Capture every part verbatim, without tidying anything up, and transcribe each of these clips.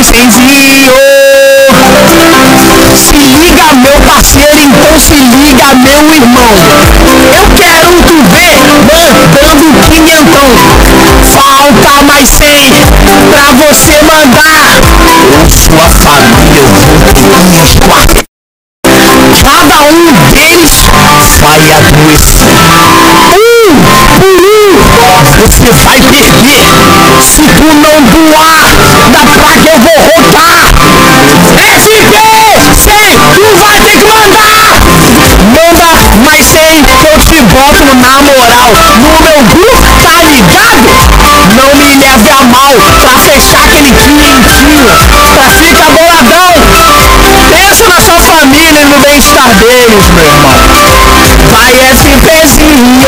incendiou. Se liga, meu parceiro, então se liga, meu irmão. Eu quero tu ver mandando quinhentão. Falta mais cem pra você mandar. Ou sua família, eu vou te esquartejar. Cada um deles vai adoecer. Um por um, você vai perder. Se tu não doar, da praga eu vou rodar. F P cem, tu vai ter que mandar. Manda mais cem que eu te boto na moral. No meu grupo, tá ligado? Não me leve a mal, pra fechar aquele quinhentinho. Pra ficar boladão. Pensa na sua família e no bem-estar deles, meu irmão. Vai FPzinho,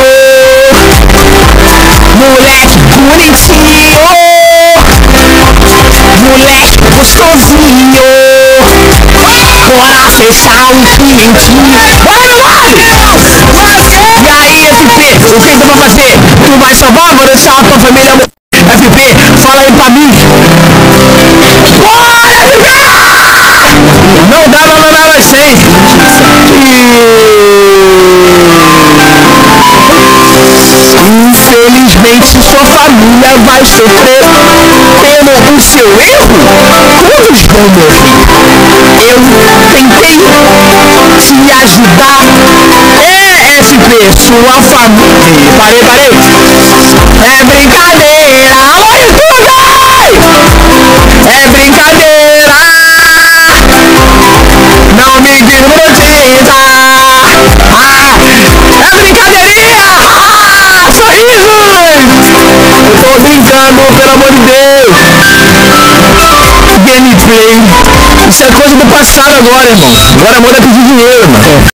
moleque bonitinho, moleque gostosinho. Bora fechar um quinhentinho. Bora, meu mole! E aí, F P, o que tu vai fazer? Tu vai salvar? Vou deixar a tua família. F P, fala aí pra mim. Bora, F P! Não dá, não dá, não dá, sem. Infelizmente sua família vai sofrer pelo o seu erro. Todos vão morrer. Eu tentei te ajudar. É, F P, sua família. Parei, parei. É brincadeira. Alô, YouTube! É brincadeira. Não me desmonetiza. Ah, é brincadeirinha. Ah, sorrisos. Eu tô brincando, pelo amor de Deus. Gameplay. Isso é coisa do passado agora, irmão. Agora a moda é pedir dinheiro, mano.